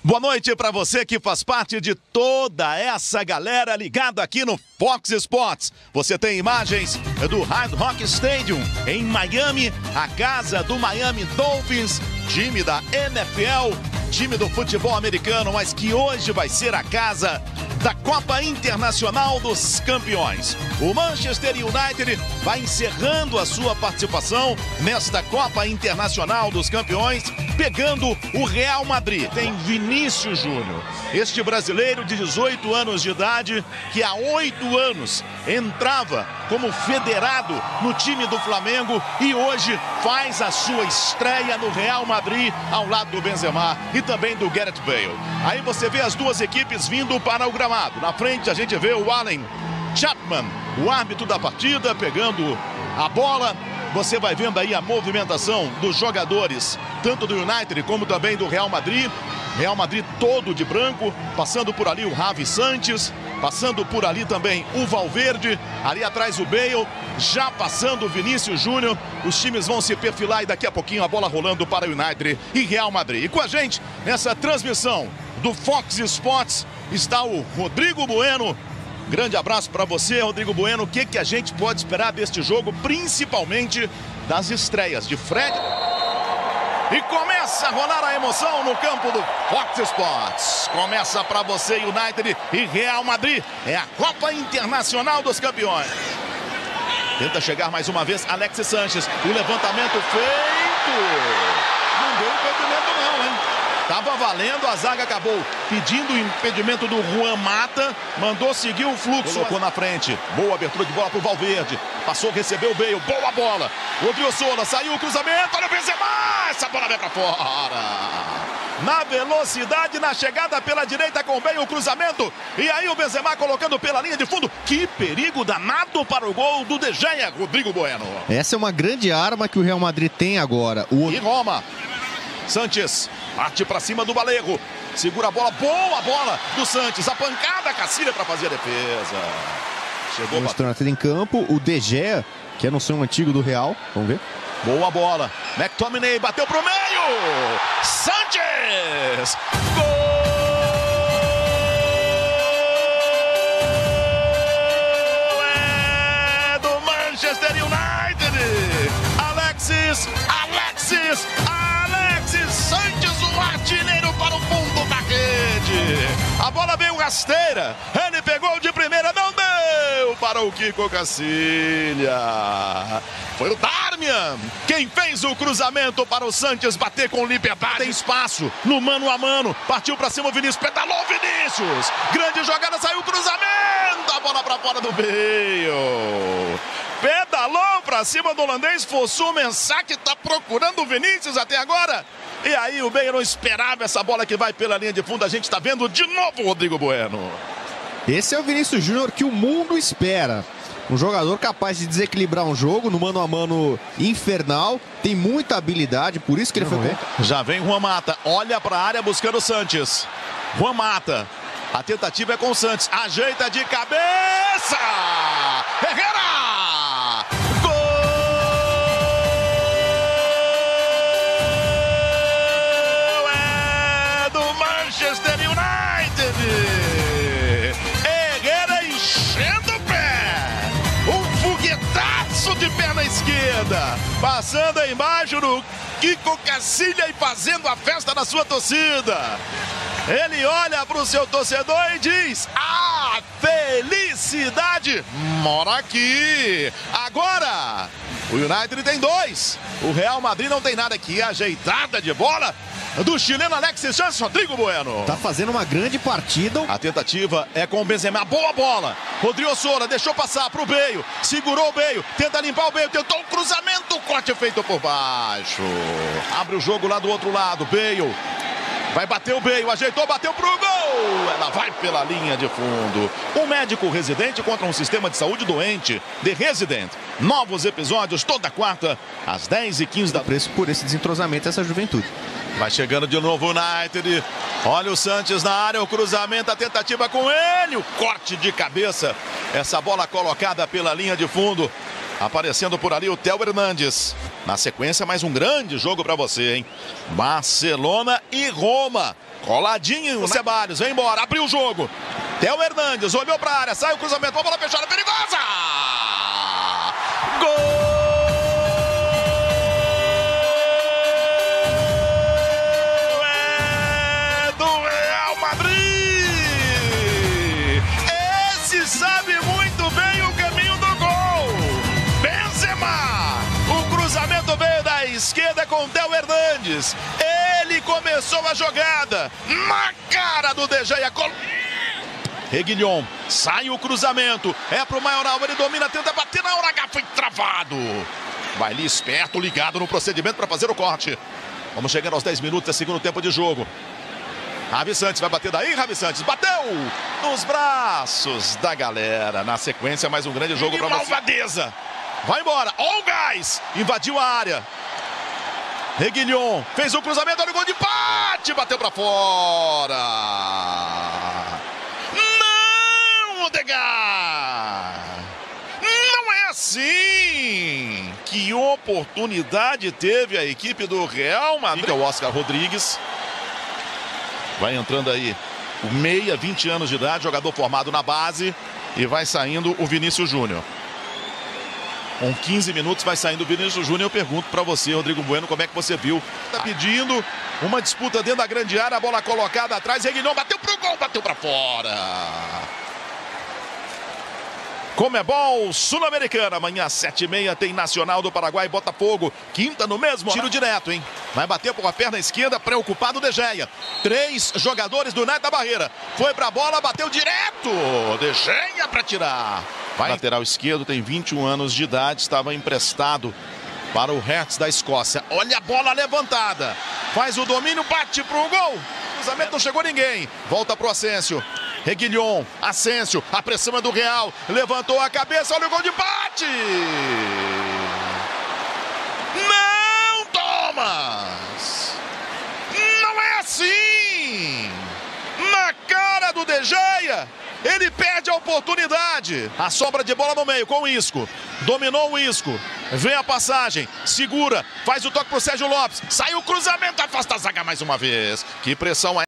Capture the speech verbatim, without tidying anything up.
Boa noite para você que faz parte de toda essa galera ligada aqui no Fox Sports. Você tem imagens do Hard Rock Stadium em Miami, a casa do Miami Dolphins, time da N F L, time do futebol americano, mas que hoje vai ser a casa da Copa Internacional dos Campeões. O Manchester United vai encerrando a sua participação nesta Copa Internacional dos Campeões, pegando o Real Madrid. Tem Vinícius Júnior, este brasileiro de dezoito anos de idade, que há oito anos entrava como federado no time do Flamengo e hoje faz a sua estreia no Real Madrid ao lado do Benzema e também do Gareth Bale. Aí você vê as duas equipes vindo para o gramado. Na frente a gente vê o Allen Chapman, o árbitro da partida, pegando a bola. Você vai vendo aí a movimentação dos jogadores, tanto do United como também do Real Madrid. Real Madrid todo de branco, passando por ali o Javi Sanches, passando por ali também o Valverde, ali atrás o Bale, já passando o Vinícius Júnior. Os times vão se perfilar e daqui a pouquinho a bola rolando para o United e Real Madrid. E com a gente, nessa transmissão do Fox Sports, está o Rodrigo Bueno. Grande abraço para você, Rodrigo Bueno. O que, que a gente pode esperar deste jogo, principalmente das estreias de Fred? E começa a rolar a emoção no campo do Fox Sports. Começa para você, United e Real Madrid. É a Copa Internacional dos Campeões. Tenta chegar mais uma vez Alexis Sanches. O levantamento feito. Não deu impedimento não, hein? Tava valendo, a zaga acabou pedindo o impedimento do Juan Mata, mandou seguir o fluxo, colocou na frente, boa abertura de bola pro Valverde, passou, recebeu o Bale, boa bola, Odriozola, saiu o cruzamento, olha o Benzema, essa bola vai pra fora, na velocidade, na chegada pela direita com o Bale, o cruzamento, e aí o Benzema colocando pela linha de fundo, que perigo danado para o gol do De Gea, Rodrigo Bueno. Essa é uma grande arma que o Real Madrid tem agora. O... E Roma, Sanches parte para cima do Baleiro, segura a bola, boa bola do Sanches, a pancada Cacilha para fazer a defesa. Chegou mostrando até em campo o De Gea, que é no sonho antigo do Real, vamos ver. Boa bola, McTominay bateu pro meio, Sanches, gol! É do Manchester United, Alexis, Alexis, Alexis Sanches, o artilheiro para o fundo da rede. A bola veio rasteira, ele pegou de primeira, não deu para o Kiko Cacilha. Foi o Darmian quem fez o cruzamento para o Sanches bater com liberdade. Tem espaço no mano a mano, partiu para cima o Vinícius, pedalou o Vinícius. Grande jogada, saiu o cruzamento, a bola para fora do Bale. Pedalou para cima do holandês, Fosu Mensah, que está procurando o Vinícius até agora. E aí o Bale não esperava essa bola que vai pela linha de fundo. A gente está vendo de novo o Rodrigo Bueno. Esse é o Vinícius Júnior que o mundo espera. Um jogador capaz de desequilibrar um jogo no mano a mano infernal. Tem muita habilidade, por isso que ele uhum. foi... Já vem Juan Mata, olha para a área buscando o Sanches. Juan Mata, a tentativa é com o Sanches. Ajeita de cabeça! Herrera! Manchester United, Herrera enchendo o pé, um foguetaço de perna esquerda, passando aí embaixo no Kiko Cacilha e fazendo a festa da sua torcida. Ele olha para o seu torcedor e diz: a felicidade mora aqui. Agora, o United tem dois, o Real Madrid não tem nada aqui. Ajeitada de bola do chileno Alexis Sanches, Rodrigo Bueno. Tá fazendo uma grande partida. A tentativa é com o Benzema, boa bola. Odriozola deixou passar pro Bale, segurou o Bale, tenta limpar o Bale, tentou um cruzamento, corte feito por baixo. Abre o jogo lá do outro lado, Bale. Vai bater o Bale, ajeitou, bateu pro gol. Ela vai pela linha de fundo. Um médico residente contra um sistema de saúde doente. The Resident. Novos episódios toda quarta, às dez e quinze da noite. Preço por esse desentrosamento, essa juventude. Vai chegando de novo o United. Olha o Sanches na área, o cruzamento, a tentativa com ele. O corte de cabeça. Essa bola colocada pela linha de fundo. Aparecendo por ali o Theo Hernandes. Na sequência, mais um grande jogo para você, hein? Barcelona e Roma. Coladinho o Ceballos, vem embora, abriu o jogo. Theo Hernandes, olhou para a área, sai o cruzamento, uma bola fechada, perigosa! Gol! É do Real Madrid! Esse sabe muito bem o caminho do gol! Benzema! O cruzamento veio da esquerda com o Theo Hernandes. Ele começou a jogada na cara do De Gea. Reguilhon, sai o cruzamento, é pro Maioral, ele domina, tenta bater na hora H, foi travado. Vai ali esperto, ligado no procedimento para fazer o corte. Vamos chegando aos dez minutos, é segundo tempo de jogo. Ravi Santos vai bater daí, Ravi Santos bateu nos braços da galera. Na sequência, mais um grande jogo para você. Malvadeza, vai embora, ó o gás, invadiu a área. Reguilhon fez o cruzamento, olha o gol de empate, bateu para fora. Não, Odegaard! Não é assim! Que oportunidade teve a equipe do Real Madrid. O Oscar Rodrigues vai entrando aí o meia, vinte anos de idade, jogador formado na base, e vai saindo o Vinícius Júnior. Com quinze minutos vai saindo o Vinícius Júnior. Eu pergunto para você, Rodrigo Bueno, como é que você viu? Tá pedindo uma disputa dentro da grande área, a bola colocada atrás, Reguilhon bateu pro gol, bateu para fora. Comebol Sul-Americana, amanhã às sete e meia tem Nacional do Paraguai, Botafogo, quinta no mesmo. Tiro direto, hein? Vai bater com a perna esquerda, preocupado o De Gea. Três jogadores do United da barreira. Foi pra bola, bateu direto. De Gea pra tirar. Vai. Lateral esquerdo, tem vinte e um anos de idade, estava emprestado para o Hertz da Escócia. Olha a bola levantada. Faz o domínio, bate pro gol. Cruzamento, não chegou ninguém. Volta pro Asensio. Reguilhon, Asensio, a pressão é do Real, levantou a cabeça, olha o gol de empate! Não, Thomas! Não é assim! Na cara do De Gea, ele perde a oportunidade. A sobra de bola no meio com o Isco, dominou o Isco, vem a passagem, segura, faz o toque pro Sérgio Lopes, sai o cruzamento, afasta a zaga mais uma vez. Que pressão é?